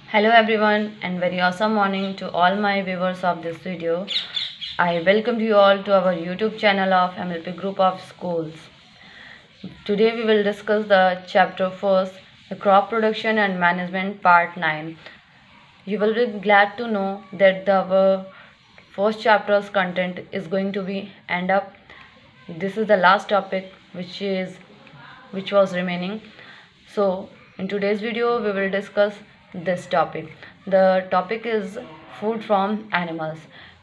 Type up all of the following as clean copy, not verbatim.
Hello everyone and very awesome morning to all my viewers of this video. I welcome you all to our YouTube channel of MLP Group of Schools. Today we will discuss the chapter first, the crop production and management part 9. You will be glad to know that our first chapter's content is going to be end up. This is the last topic which was remaining. So in today's video we will discuss this topic. The topic is food from animals.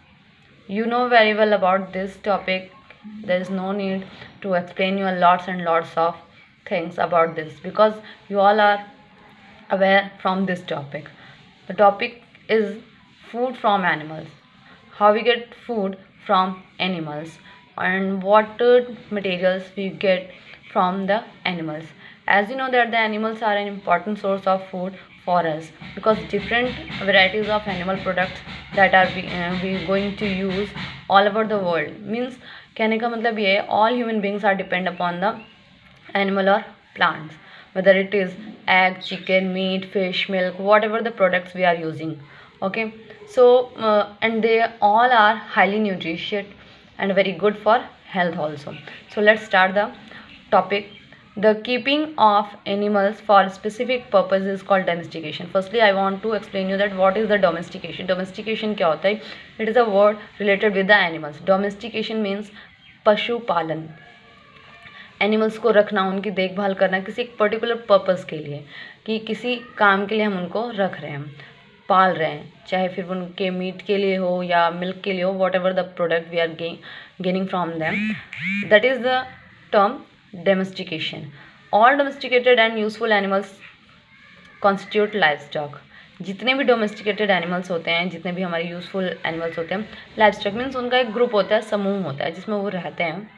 You know very well about this topic. There is no need to explain you lots and lots of things about this because you all are aware from this topic. The topic is food from animals. How we get food from animals and what materials we get from the animals. As you know that the animals are an important source of food for us because different varieties of animal products that are we going to use all over the world. Means कहने का मतलब ये है all human beings are depend upon the animal or plants, whether it is egg, chicken, meat, fish, milk, whatever the products we are using. Okay, so and they all are highly nutritious and very good for health also. So let's start the topic. The keeping of animals for specific purpose is called domestication. Firstly, I want to explain you that what is the domestication. Domestication क्या होता है? It is a word related with the animals. Domestication means पशु पालन. Animals को रखना, उनकी देखभाल करना किसी एक पर्टिकुलर पर्पस के लिए, कि किसी काम के लिए हम उनको रख रहे हैं, पाल रहे हैं, चाहे फिर उनके मीट के लिए हो या मिल्क के लिए हो, whatever the product we are gaining from them, that is the term domestication. All domesticated and useful animals constitute livestock. जितने भी डोमेस्टिकेटेड एनिमल्स होते हैं, जितने भी हमारे यूजफुल एनिमल्स होते हैं, लाइवस्टॉक मीन्स उनका एक ग्रुप होता है, समूह होता है जिसमें वो रहते हैं.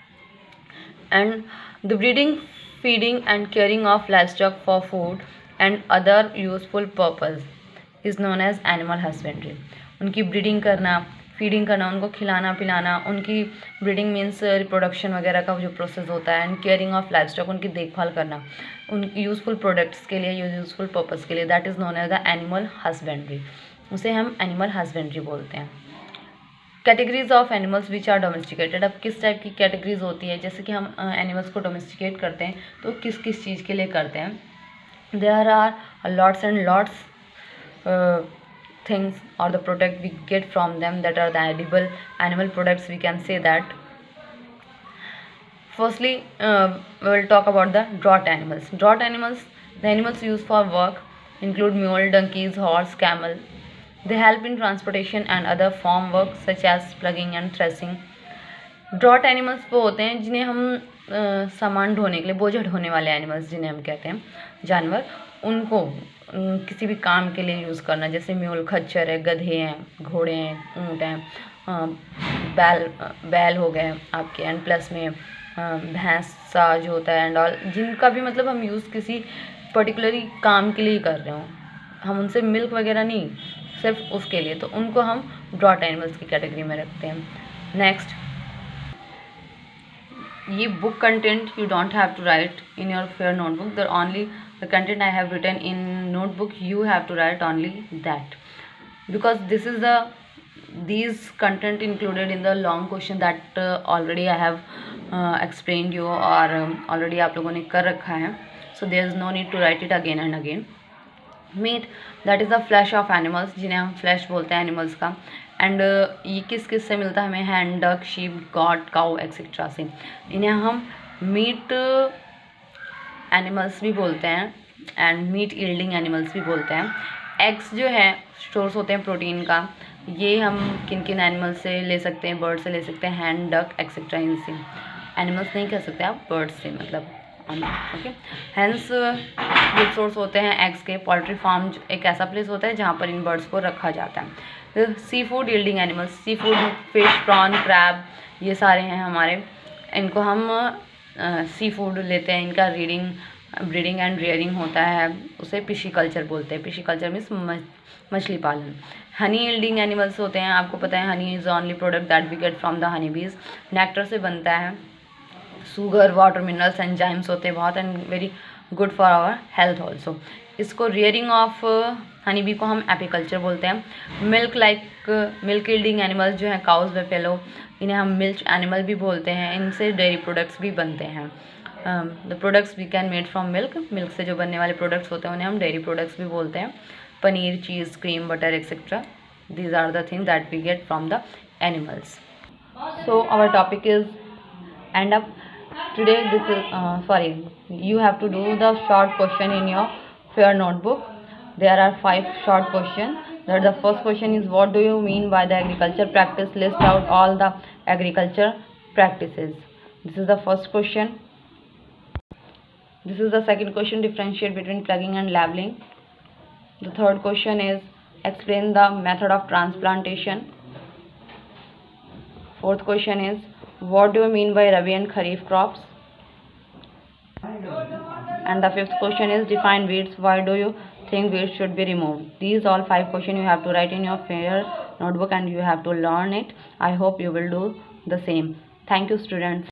And the breeding, feeding and caring of livestock for food and other useful purpose is known as animal husbandry. उनकी ब्रीडिंग करना, फीडिंग करना, उनको खिलाना पिलाना, उनकी ब्रीडिंग मीन्स रिप्रोडक्शन वगैरह का जो प्रोसेस होता है, एंड केयरिंग ऑफ लाइवस्टॉक, उनकी देखभाल करना उनकी यूज़फुल प्रोडक्ट्स के लिए, यूज़फुल पर्पस के लिए, that is known as the animal husbandry. उसे हम एनिमल हस्बेंड्री बोलते हैं. Categories of animals which are domesticated. अब किस टाइप की कैटेगरीज होती है, जैसे कि हम एनिमल्स को डोमेस्टिकेट करते हैं तो किस किस चीज़ के लिए करते हैं. There are lots and lots things or the product we get from them that are the edible animal products. We can say that firstly we will talk about the draught animals. Draught animals, the animals used for work include mule, donkeys, horse, camel. They help in transportation and other farm work such as plugging and threshing. Draught animals वो होते हैं जिन्हें हम सामान ढोने के लिए, बोझ ढोने वाले एनिमल्स जिन्हें हम कहते हैं, जानवर, उनको किसी भी काम के लिए यूज़ करना, जैसे म्यूल खच्चर है, गधे हैं, घोड़े हैं, ऊँट हैं, बैल हो गए आपके, एंड प्लस में भैंस सा जो होता है एंड ऑल, जिनका भी मतलब हम यूज़ किसी पर्टिकुलरली काम के लिए ही कर रहे हो, हम उनसे मिल्क वगैरह नहीं, सिर्फ उसके लिए, तो उनको हम ड्रॉट एनिमल्स की कैटेगरी में रखते हैं. नेक्स्ट, ये book content you don't have to write in your fair notebook. The only the content I have written in notebook, you have to write only that, because this is these content included in the long question that already I have explained you, और already आप लोगों ने कर रखा है. So there is no need to write it again and again. Meat, that is the flesh of animals, जिन्हें हम flash बोलते हैं एनिमल्स का. एंड ये किस किस से मिलता है हमें, hen, duck, sheep, goat, cow etcetera से. इन्हें हम मीट एनिमल्स भी बोलते हैं एंड मीट यील्डिंग एनिमल्स भी बोलते हैं. एग्स जो है सोर्स होते हैं प्रोटीन का, ये हम किन किन एनिमल से ले सकते हैं, बर्ड से ले सकते हैं, हैंड, डक एक्सेट्रा. इनसे एनिमल्स नहीं कह सकते आप, बर्ड से मतलब. ओके, हैंस गुड सोर्स होते हैं एग्स के. पोल्ट्री फार्म एक ऐसा प्लेस होता है जहाँ पर इन बर्ड्स को रखा जाता है. Seafood yielding animals, seafood, fish, prawn, crab, ये सारे हैं हमारे. इनको हम सी फूड लेते हैं. इनका ब्रीडिंग एंड रेयरिंग होता है, उसे पिशीकल्चर बोलते हैं. पिशीकल्चर मीन्स मछली पालन. हनी यील्डिंग एनिमल्स होते हैं, आपको पता है honey is only product that we get from the honey bees. Nectar से बनता है. शुगर, वाटर, मिनरल्स, एंजाइम्स होते हैं बहुत, and very good for our health also. इसको रियरिंग ऑफ हनी बी को हम एपीकल्चर बोलते हैं। मिल्क यील्डिंग एनिमल्स जो हैं काउज बफेलो, इन्हें हम मिल्क एनिमल भी बोलते हैं। इनसे डेयरी प्रोडक्ट्स भी बनते हैं। The products we can made from milk से जो बनने वाले प्रोडक्ट्स होते हैं उन्हें हम डेयरी प्रोडक्ट्स भी बोलते हैं। Paneer, cheese, cream, butter etcetera, these are the things that we get from the animals. So our topic is end up today. This is you have to do the short question in your notebook. There are 5 short questions. The first question is, what do you mean by the agriculture practice? List out all the agriculture practices. This is the first question. This is the second question, differentiate between plugging and labeling. The third question is, explain the method of transplantation. Fourth question is, what do you mean by Rabi and Kharif crops? And the fifth question is, define weeds. Why do you think weeds should be removed? These all 5 questions you have to write in your fair notebook and you have to learn it. I hope you will do the same. Thank you, students.